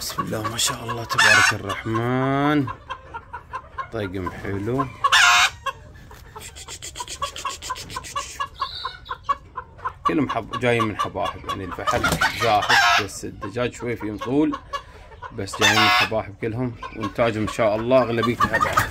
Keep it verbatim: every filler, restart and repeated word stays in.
بسم الله ما شاء الله تبارك الرحمن. طقم حلو. كلهم حب جايين من حباحب، يعني الفحل زاحف بس الدجاج شوي فيهم طول، بس جايين من حباحب كلهم، وانتاجهم ان شاء الله اغلبيتها بعد.